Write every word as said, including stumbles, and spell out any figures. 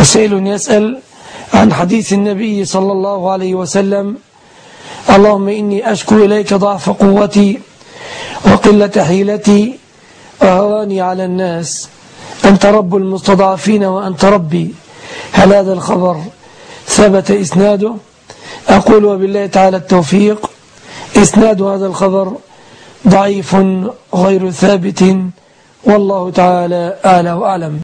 سائل يسأل عن حديث النبي صلى الله عليه وسلم: اللهم إني أشكو إليك ضعف قوتي وقلة حيلتي وهواني على الناس، أنت رب المستضعفين وأنت ربي. هل هذا الخبر ثبت إسناده؟ أقول وبالله تعالى التوفيق، إسناد هذا الخبر ضعيف غير ثابت، والله تعالى أعلى وأعلم.